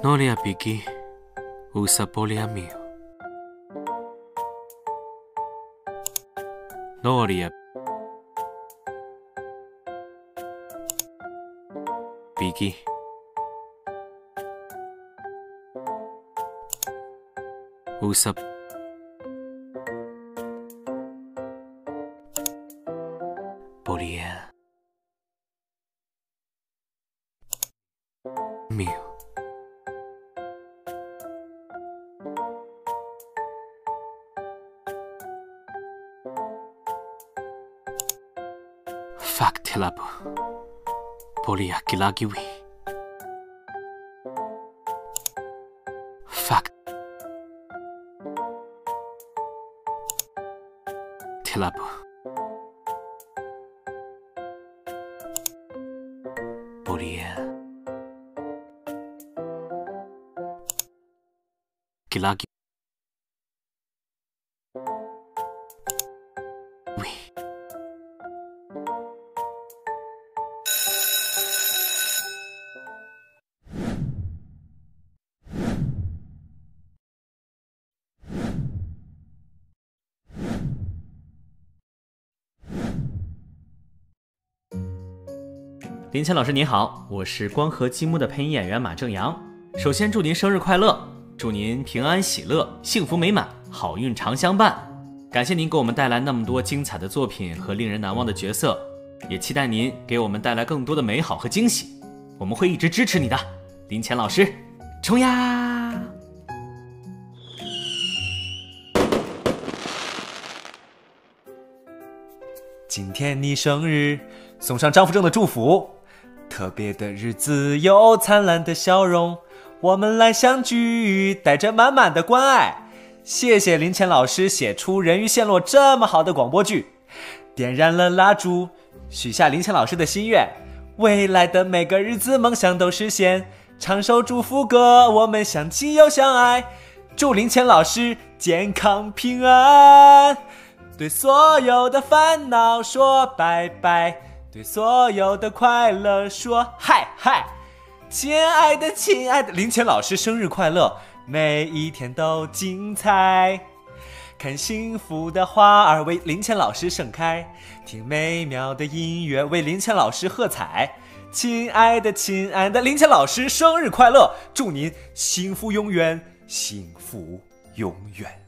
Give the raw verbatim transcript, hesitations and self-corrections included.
Nolia Piki usa poliamio. Nolia Piki usa poliamio. Factilapo poliakilagiwi. Fact Tilapo Polia Kilagi We 林谦老师您好，我是光合积木的配音演员马正阳。首先祝您生日快乐，祝您平安喜乐，幸福美满，好运常相伴。感谢您给我们带来那么多精彩的作品和令人难忘的角色，也期待您给我们带来更多的美好和惊喜。我们会一直支持你的，林谦老师，冲呀！ 今天你生日，送上张福正的祝福。特别的日子有灿烂的笑容，我们来相聚，带着满满的关爱。谢谢林谦老师写出《人鱼线落》这么好的广播剧，点燃了蜡烛，许下林谦老师的心愿，未来的每个日子梦想都实现。唱首祝福歌，我们相亲又相爱，祝林谦老师健康平安。对所有的烦恼说拜拜，对所有的快乐说嗨嗨。亲爱的亲爱的林谦老师生日快乐，每一天都精彩。看幸福的花儿为林谦老师盛开，听美妙的音乐为林谦老师喝彩。亲爱的亲爱的林谦老师生日快乐，祝您幸福永远，幸福永远。